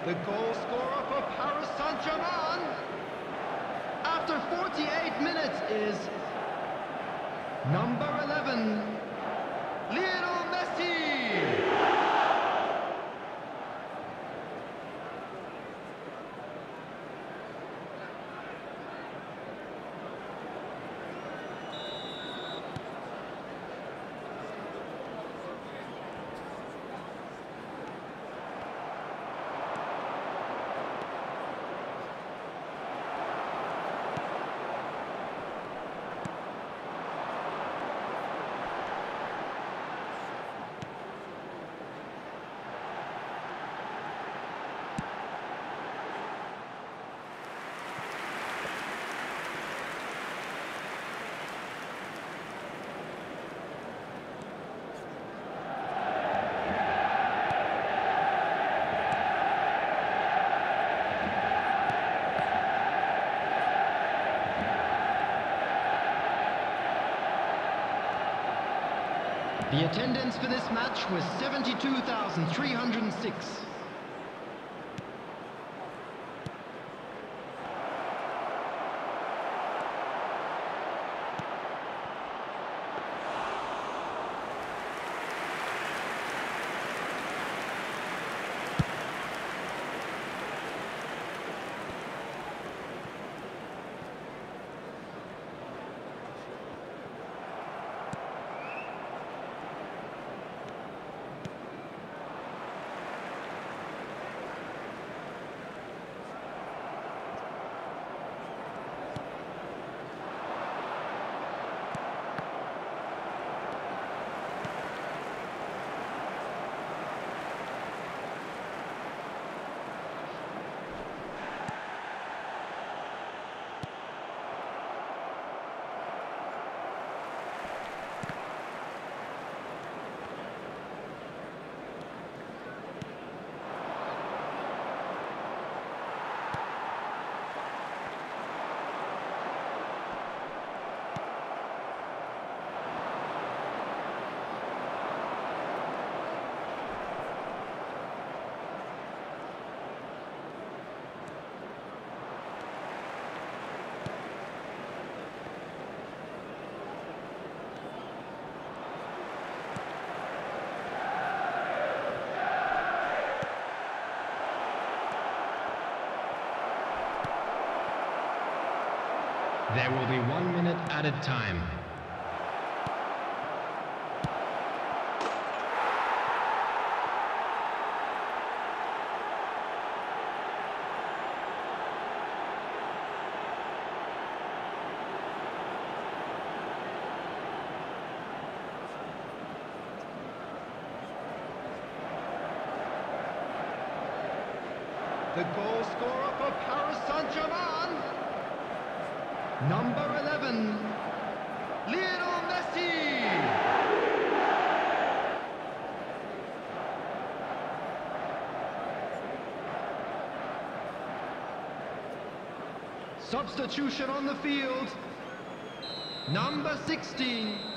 The goal scorer for Paris Saint-Germain after 48 minutes is number 11, Lionel Messi. The attendance for this match was 72,306. There will be 1 minute added time. The goal scorer for Paris Saint-Germain, number 11, Lionel Messi. Substitution on the field, number 16.